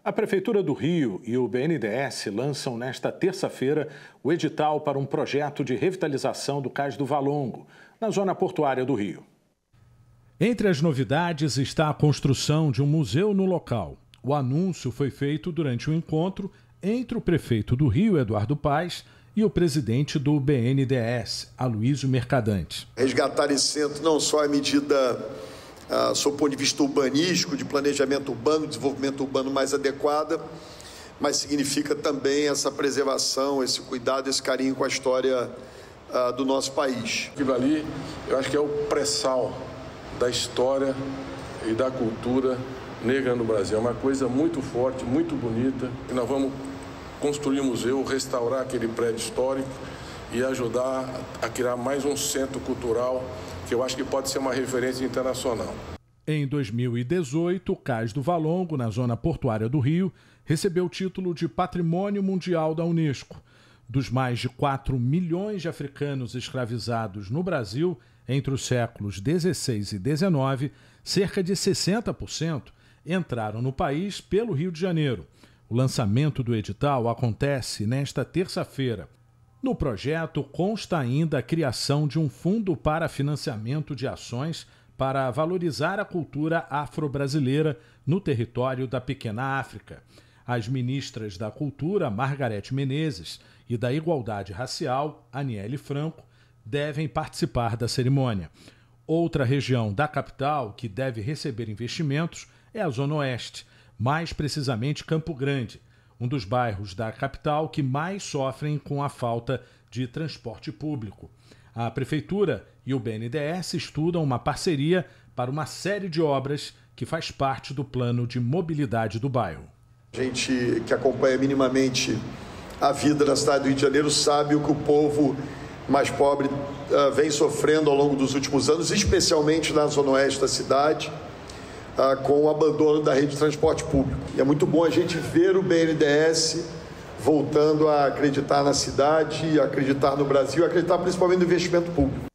A Prefeitura do Rio e o BNDES lançam nesta terça-feira o edital para um projeto de revitalização do Cais do Valongo, na zona portuária do Rio. Entre as novidades está a construção de um museu no local. O anúncio foi feito durante um encontro entre o prefeito do Rio, Eduardo Paes, e o presidente do BNDES, Aloysio Mercadante. Resgatar esse centro não só é medida, sob o ponto de vista urbanístico, de planejamento urbano, desenvolvimento urbano mais adequada, mas significa também essa preservação, esse cuidado, esse carinho com a história do nosso país. Aquilo ali, eu acho que é o pré-sal da história e da cultura negra no Brasil. É uma coisa muito forte, muito bonita. E nós vamos construir um museu, restaurar aquele prédio histórico e ajudar a criar mais um centro cultural que eu acho que pode ser uma referência internacional. Em 2018, o Cais do Valongo, na zona portuária do Rio, recebeu o título de Patrimônio Mundial da Unesco. Dos mais de 4 milhões de africanos escravizados no Brasil, entre os séculos 16 e 19, cerca de 60% entraram no país pelo Rio de Janeiro. O lançamento do edital acontece nesta terça-feira. No projeto consta ainda a criação de um fundo para financiamento de ações para valorizar a cultura afro-brasileira no território da Pequena África. As ministras da Cultura, Margarete Menezes, e da Igualdade Racial, Aniele Franco, devem participar da cerimônia. Outra região da capital que deve receber investimentos é a Zona Oeste, mais precisamente Campo Grande, um dos bairros da capital que mais sofrem com a falta de transporte público. A Prefeitura e o BNDES estudam uma parceria para uma série de obras que faz parte do plano de mobilidade do bairro. A gente que acompanha minimamente a vida da cidade do Rio de Janeiro sabe o que o povo mais pobre vem sofrendo ao longo dos últimos anos, especialmente na Zona Oeste da cidade, com o abandono da rede de transporte público. E é muito bom a gente ver o BNDES voltando a acreditar na cidade, acreditar no Brasil, acreditar principalmente no investimento público.